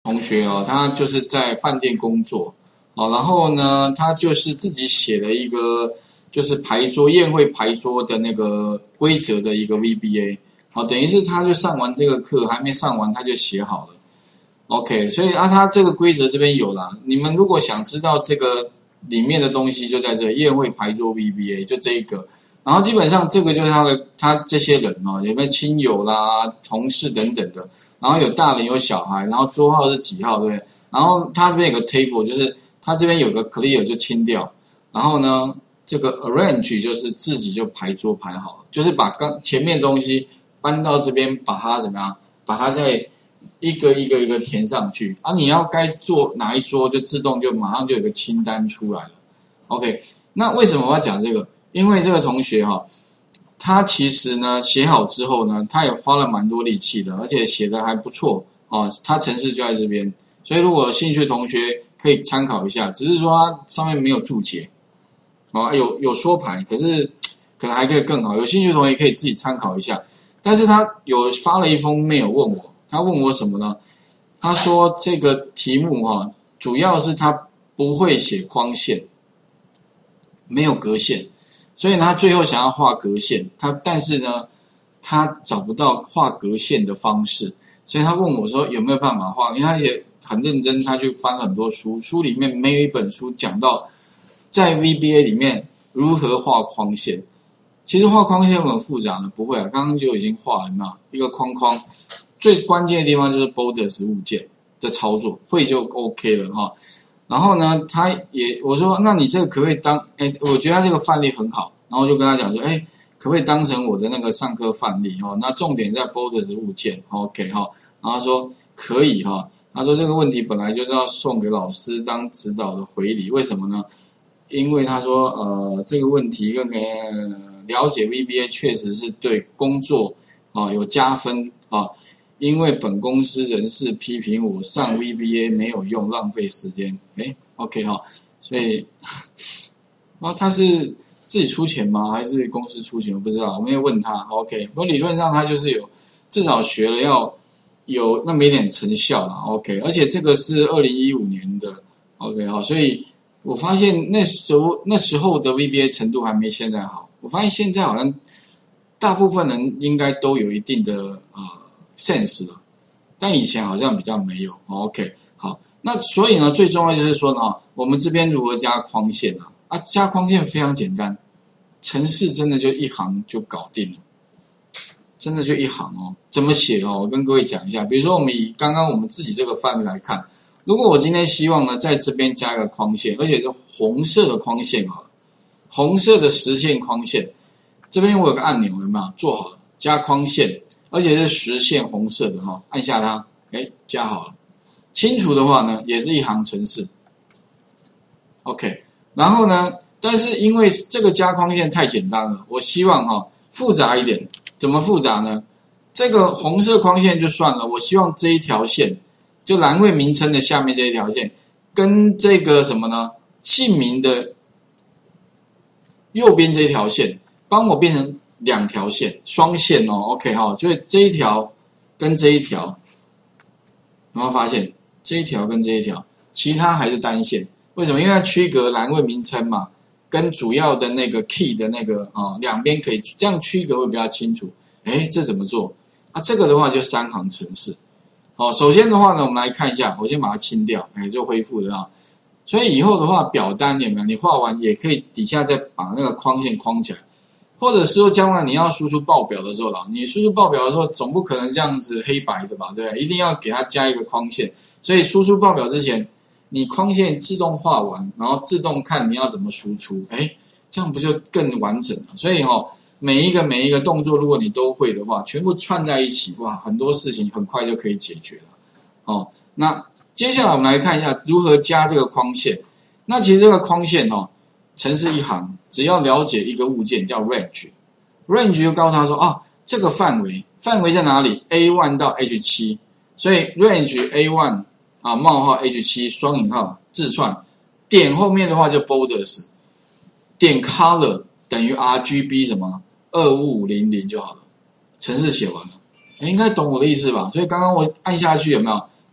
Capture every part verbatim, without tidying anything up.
同学哦，他就是在饭店工作哦，然后呢，他就是自己写了一个就是牌桌宴会牌桌的那个规则的一个 V B A， 好，等于是他就上完这个课，还没上完他就写好了。OK， 所以啊，他这个规则这边有啦。你们如果想知道这个里面的东西，就在这宴会牌桌 V B A， 就这一个。然后基本上这个就是他的他这些人哦，有没有亲友啦、同事等等的，然后有大人有小孩，然后桌号是几号，对不对？然后他这边有个 table， 就是他这边有个 clear 就清掉，然后呢，这个 arrange 就是自己就排桌排好了，就是把刚前面东西搬到这边，把它怎么样，把它再一个一个一个填上去啊，你要该做哪一桌，就自动就马上就有个清单出来了。OK， 那为什么我要讲这个？因为这个同学哈，他其实呢写好之后呢，他也花了蛮多力气的，而且写的还不错哦。他程式就在这边，所以如果有兴趣的同学可以参考一下。只是说它上面没有注解，哦，有有说牌，可是可能还可以更好。有兴趣的同学可以自己参考一下。但是他有发了一封 mail 问我，他问我什么呢？他说这个题目哈，主要是他不会写框线，没有格线。所以呢，他最后想要画格线，他但是呢，他找不到画格线的方式，所以他问我说有没有办法画？因为他也很认真，他去翻很多书，书里面没有一本书讲到在 V B A 里面如何画框线。其实画框线很复杂的，不会啊，刚刚就已经画了嘛，一个框框，最关键的地方就是 borders 物件的操作，会就 OK 了哈。然后呢，他也我说，那你这个可不可以当？哎，我觉得他这个范例很好，然后就跟他讲说，哎，可不可以当成我的那个上课范例哈？那重点在 borders 物件 ，OK 哈。然后他说可以哈，他说这个问题本来就是要送给老师当指导的回礼，为什么呢？因为他说呃这个问题跟呃了解 V B A 确实是对工作啊有加分啊。因为本公司人事批评我上 V B A 没有用，浪费时间。哎 ，OK 哈，所以，然后他是自己出钱吗？还是公司出钱？我不知道，我没有问他。OK， 不过理论上他就是有至少学了要有那么一点成效啦。OK， 而且这个是二零一五年的 OK 哈，所以我发现那时候那时候的 V B A 程度还没现在好。我发现现在好像大部分人应该都有一定的呃。sense 了，但以前好像比较没有。OK， 好，那所以呢，最重要就是说呢，我们这边如何加框线啊？啊，加框线非常简单，程式真的就一行就搞定了，真的就一行哦。怎么写哦？我跟各位讲一下。比如说，我们以刚刚我们自己这个范例来看，如果我今天希望呢，在这边加一个框线，而且是红色的框线好了，红色的实线框线，这边我有个按钮，有没有？做好了，加框线。而且是实线红色的哈，按下它，哎，加好了。清楚的话呢，也是一行程式。OK， 然后呢，但是因为这个加框线太简单了，我希望哈复杂一点。怎么复杂呢？这个红色框线就算了，我希望这一条线，就栏位名称的下面这一条线，跟这个什么呢？姓名的右边这一条线，帮我变成两条线，双线哦 ，OK 哈，所以这一条跟这一条，有没有发现这一条跟这一条，其他还是单线？为什么？因为它区隔栏位名称嘛，跟主要的那个 key 的那个啊、哦，两边可以这样区隔会比较清楚。哎，这怎么做啊？这个的话就三行程式。好，首先的话呢，我们来看一下，我先把它清掉，哎，就恢复了啊。所以以后的话，表单有没有？你画完也可以底下再把那个框线框起来。或者是说，将来你要输出报表的时候啦，你输出报表的时候，总不可能这样子黑白的吧，对不对？一定要给它加一个框线。所以输出报表之前，你框线自动画完，然后自动看你要怎么输出，哎，这样不就更完整了？所以哦，每一个每一个动作，如果你都会的话，全部串在一起，哇，很多事情很快就可以解决了。哦，那接下来我们来看一下如何加这个框线。那其实这个框线哦。程式一行，只要了解一个物件叫 range，range 就告诉他说啊，这个范围范围在哪里 ？A 一 到 H 七，所以 range A 一 啊冒号 H 七双引号字串，点后面的话就 borders， 点 color 等于 R G B 什么二五五零零就好了，程式写完了，应该懂我的意思吧？所以刚刚我按下去有没有？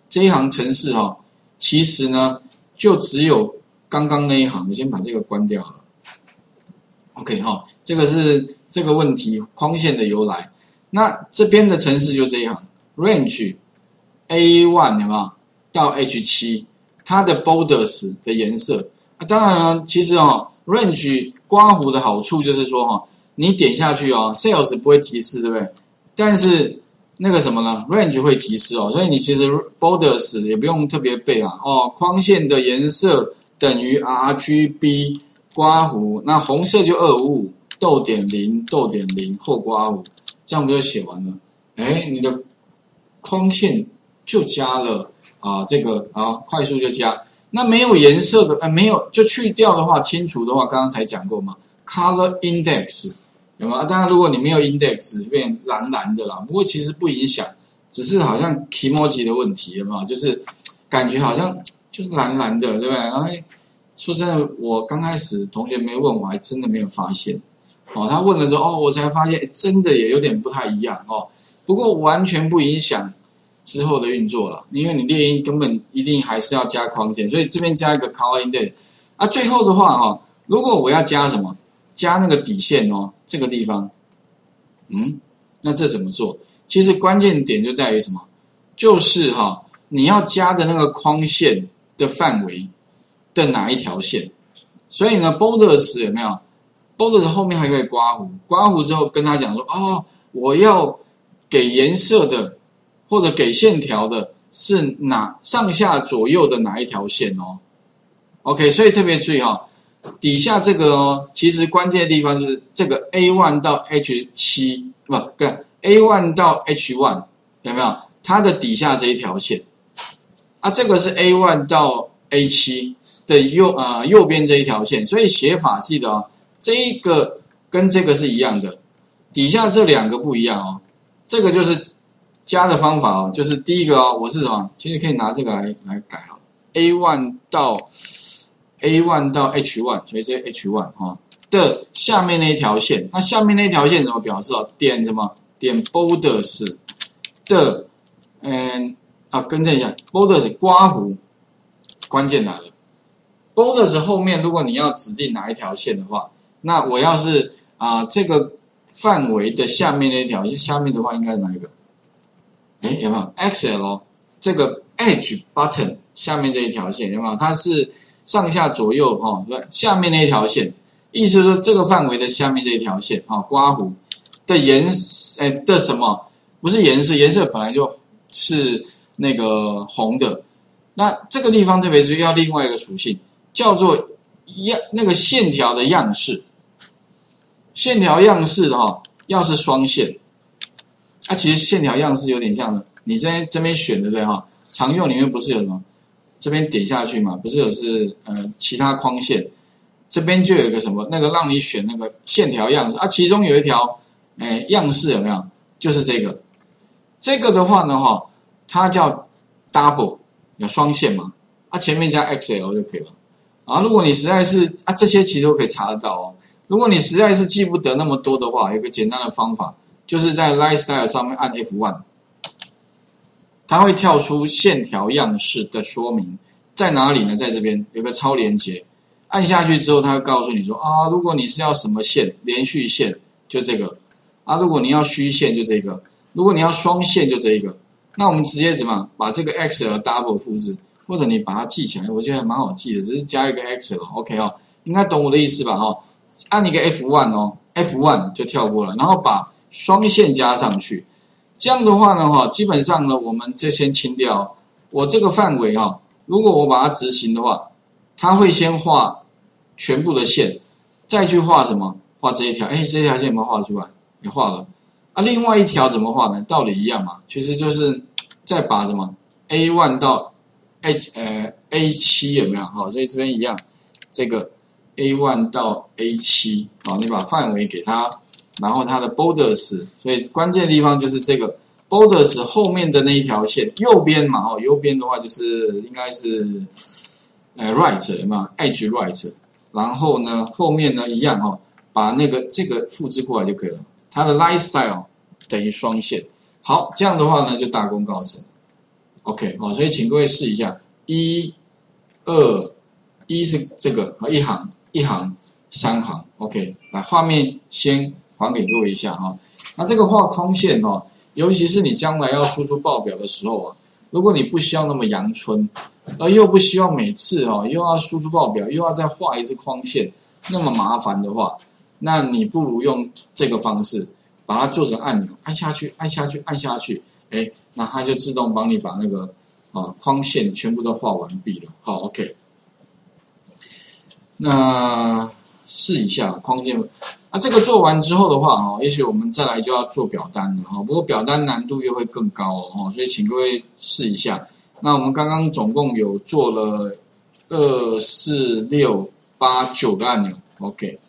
这一行程式哈、哦，其实呢就只有刚刚那一行，我先把这个关掉了。OK 哈、哦，这个是这个问题框线的由来。那这边的程式就这一行 ，range A 一 有没有到 H 七， 它的 borders 的颜色啊，当然呢，其实哦 range 刮弧的好处就是说哈、哦，你点下去哦 ，sales 不会提示，对不对？但是那个什么呢 ，range 会提示哦，所以你其实 borders 也不用特别背啊哦，框线的颜色等于 R G B 刮弧，那红色就二五五逗点零逗点零后刮弧。这样不就写完了？哎，你的框线就加了啊，这个啊，快速就加。那没有颜色的，呃，没有就去掉的话，清除的话，刚刚才讲过嘛 ，color index 有吗？当然，如果你没有 index， 变蓝蓝的啦。不过其实不影响，只是好像 emoji 的问题，有没有？就是感觉好像就是蓝蓝的，对不对？然后说真的，我刚开始同学没问我，还真的没有发现。哦，他问了之后，哦，我才发现，真的也有点不太一样哦。不过完全不影响之后的运作了，因为你列印根本一定还是要加框线，所以这边加一个 color index。啊，最后的话哈、哦，如果我要加什么，加那个底线哦，这个地方，嗯，那这怎么做？其实关键点就在于什么？就是哈、哦，你要加的那个框线的范围的哪一条线？所以呢 ，borders 有没有？borders 后面还可以刮弧，刮弧之后跟他讲说，哦，我要给颜色的或者给线条的是哪上下左右的哪一条线哦 ？OK， 所以特别注意哈、哦，底下这个哦，其实关键的地方就是这个 A 一 到 H 七，不，对 ，A 一 到 H 一 有没有？它的底下这一条线啊，这个是 A 一 到 A 七的右啊、呃、右边这一条线，所以写法记得哦。这一个跟这个是一样的，底下这两个不一样哦。这个就是加的方法哦，就是第一个哦，我是什么？其实可以拿这个来来改好了。A 一 到 A 一 到 H 一， 所以这 H 一 哈、哦、的下面那一条线，那下面那条线怎么表示哦？点什么？点 borders 的，嗯啊，更正一下 ，borders 刮弧，关键来了 ，borders 后面如果你要指定哪一条线的话。那我要是啊、呃、这个范围的下面那一条线，下面的话应该是哪一个？哎，有没有 X L 这个 Edge Button 下面这一条线有没有？它是上下左右哦，对，下面那一条线，意思是说这个范围的下面这一条线啊、哦，刮弧的颜哎的什么？不是颜色，颜色本来就是那个红的。那这个地方特别是要另外一个属性，叫做样那个线条的样式。线条样式的哈，要是双线，啊，其实线条样式有点像的，你这边这边选对不对哈？常用里面不是有什么，这边点下去嘛，不是有是呃其他框线，这边就有一个什么那个让你选那个线条样式啊，其中有一条哎样式有没有？就是这个，这个的话呢哈，它叫 double 有双线嘛，啊前面加 X L 就可以了。啊，如果你实在是啊这些其实都可以查得到哦。如果你实在是记不得那么多的话，有个简单的方法，就是在 Lifestyle 上面按 F 一， 它会跳出线条样式的说明，在哪里呢？在这边有个超连结，按下去之后，它会告诉你说啊，如果你是要什么线，连续线就这个啊，如果你要虚线就这个，如果你要双线就这一个。那我们直接怎么把这个 X L double 复制，或者你把它记起来，我觉得还蛮好记的，只是加一个 X L，OK 哦，应该懂我的意思吧？哈。按一个 F 一 哦 ，F 一 就跳过了，然后把双线加上去。这样的话呢，哈，基本上呢，我们就先清掉我这个范围哈。如果我把它执行的话，它会先画全部的线，再去画什么？画这一条，哎，这条线有没有画出来？也画了。啊，另外一条怎么画呢？道理一样嘛，其实就是再把什么 A 一 到 A 呃 A 七有没有？哈，所以这边一样，这个。A 一 到 A 七， 好，你把范围给它，然后它的 borders， 所以关键的地方就是这个 borders 后面的那一条线，右边嘛，哦，右边的话就是应该是呃 right 有没有 edge right， 然后呢后面呢一样哈、哦，把那个这个复制过来就可以了，它的 lifestyle 等于双线，好，这样的话呢就大功告成。 OK 哦，所以请各位试一下，一、二、一是这个啊，一行一行三行 ，OK， 来画面先还给各位一下哈。那这个画框线哦，尤其是你将来要输出报表的时候啊，如果你不希望那么阳春，而又不希望每次哦又要输出报表，又要再画一次框线，那么麻烦的话，那你不如用这个方式，把它做成按钮，按下去，按下去，按下去，哎，那它就自动帮你把那个啊框线全部都画完毕了。好 ，OK。那试一下框线，那这个做完之后的话，哈，也许我们再来就要做表单了哈。不过表单难度又会更高哦，所以请各位试一下。那我们刚刚总共有做了二、四、六、八、九个按钮 ，OK。